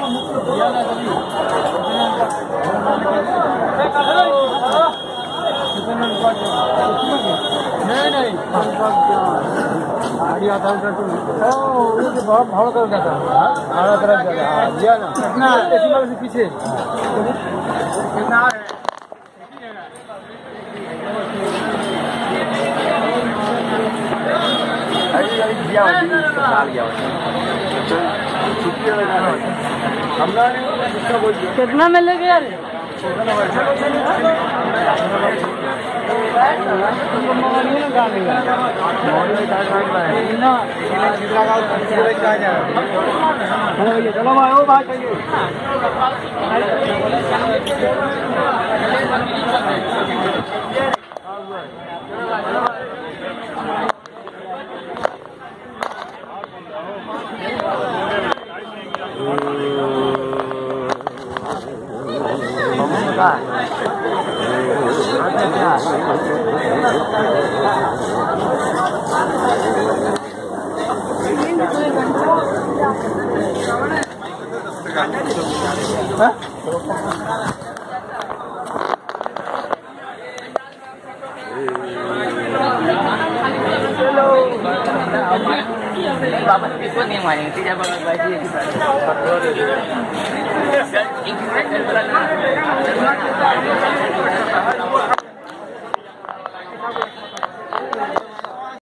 नहीं गाड़ी आता है ये तो बहुत भाड़ा कर जाता है भाड़ा तरफ दिया ना कितना ऐसी वाले से पीछे कितना है कितना मिलेगा यार चलो भाई वो बात चाहिए Bapak itu nih yang tidak bakal gaji kita.